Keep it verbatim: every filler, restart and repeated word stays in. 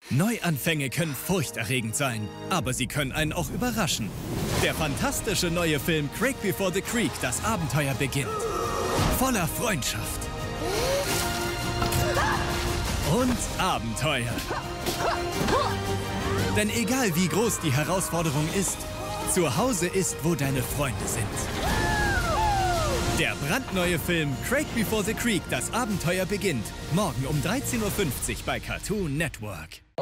Neuanfänge können furchterregend sein, aber sie können einen auch überraschen. Der fantastische neue Film Craig Before the Creek, das Abenteuer beginnt. Voller Freundschaft. Und Abenteuer. Denn egal wie groß die Herausforderung ist, zu Hause ist, wo deine Freunde sind. Der brandneue Film Craig Before the Creek, das Abenteuer beginnt. Morgen um dreizehn Uhr fünfzig bei Cartoon Network.